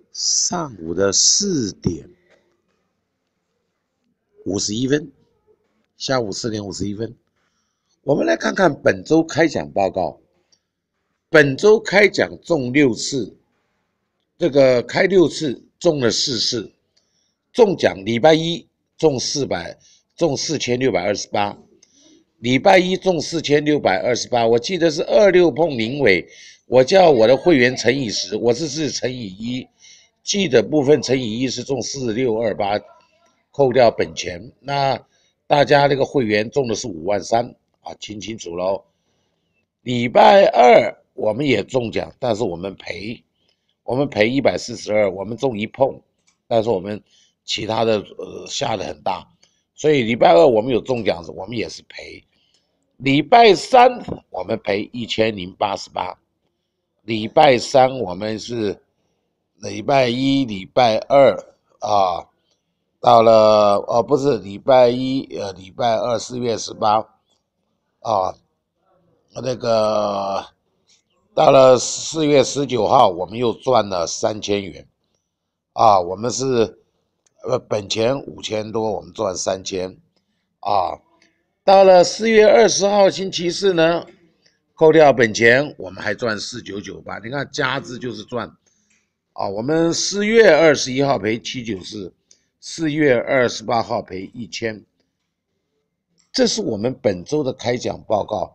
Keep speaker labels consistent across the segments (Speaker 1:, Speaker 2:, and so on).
Speaker 1: 上午的4:51，下午4:51，我们来看看本周开奖报告。本周开奖中6次，这个开6次中了4次，中奖礼拜一中4628，礼拜一中4628，我记得是26碰0尾，我叫我的会员乘以10，我是乘以1，记的部分乘以1是中4628，扣掉本钱，那大家那个会员中的是53000啊，听清楚喽。礼拜二我们也中奖，但是我们赔142，我们中1碰，但是我们其他的下的很大，所以礼拜二我们有中奖，我们也是赔。礼拜三我们赔1088，礼拜三我们是礼拜一、礼拜二啊，到了不是礼拜一礼拜二4月18啊，那个到了4月19号，我们又赚了3000元啊，我们是本钱5000多，我们赚3000啊。到了4月20号星期四呢，扣掉本钱，我们还赚4998，你看加之就是赚啊。我们4月21号赔794，4月28号赔1000，这是我们本周的开奖报告。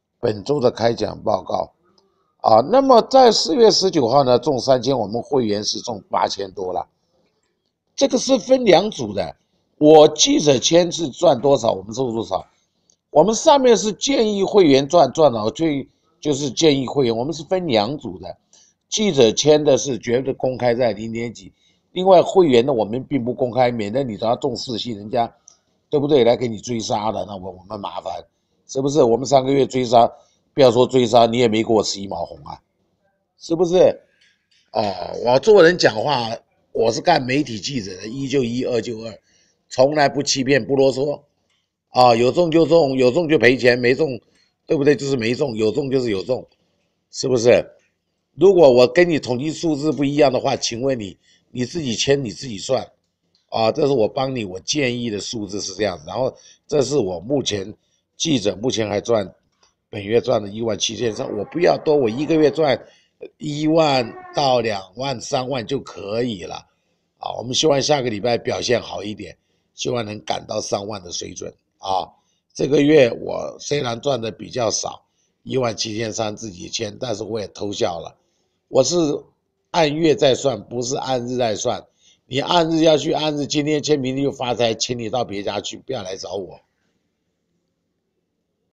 Speaker 1: 啊，那么在4月19号呢，中3000，我们会员是中8000多了。这个是分2组的，我记者签是赚多少，我们收多少。我们上面是建议会员赚了，就是建议会员，我们是分2组的。记者签的是绝对公开在0点几，另外会员呢我们并不公开，免得你只要中4系，人家对不对来给你追杀的，那我们麻烦，是不是？我们3个月追杀。不要说追杀，你也没给我吃1毛红啊，是不是？我做人讲话，我是干媒体记者的，1就1，2就2，从来不欺骗，不啰嗦。啊，有中就中，有中就赔钱，没中，对不对？就是没中，有中就是有中，是不是？如果我跟你统计数字不一样的话，请问你自己签你自己算啊，这是我帮你，我建议的数字是这样子。然后这是我目前记者目前还赚。本月赚了17000，我不要多，我1个月赚1万到2万、3万就可以了啊！我们希望下个礼拜表现好一点，希望能赶到3万的水准啊！这个月我虽然赚的比较少，17300自己签，但是我也偷笑了。我是按月在算，不是按日在算。你按日要去按日，今天签明天就发财，请你到别家去，不要来找我。